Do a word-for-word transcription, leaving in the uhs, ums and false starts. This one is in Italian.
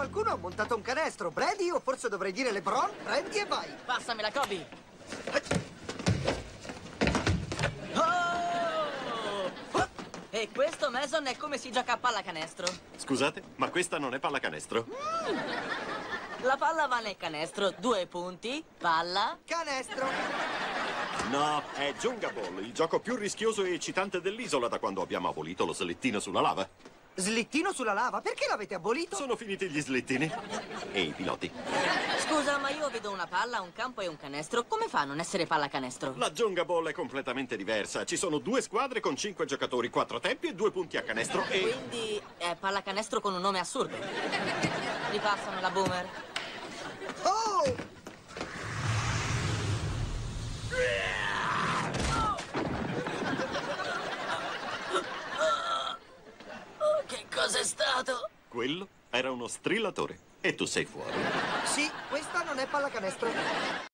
Qualcuno ha montato un canestro. Brady, o forse dovrei dire LeBron? Prendi e vai. Passamela, Kobe. Oh! E questo, Mason, è come si gioca a pallacanestro. Scusate, ma questa non è pallacanestro? La palla va nel canestro, due punti, palla. Canestro. No, è Jenga Ball, il gioco più rischioso e eccitante dell'isola da quando abbiamo abolito lo slittino sulla lava. Slittino sulla lava? Perché l'avete abolito? Sono finiti gli slittini. E i piloti. Scusa, ma io vedo una palla, un campo e un canestro. Come fa a non essere pallacanestro? La Jenga Ball è completamente diversa. Ci sono due squadre con cinque giocatori, quattro tempi e due punti a canestro e... Quindi è pallacanestro con un nome assurdo. Ripassano la boomer. Oh! Che cos'è stato? Quello era uno strillatore. E tu sei fuori. Sì, questa non è pallacanestro.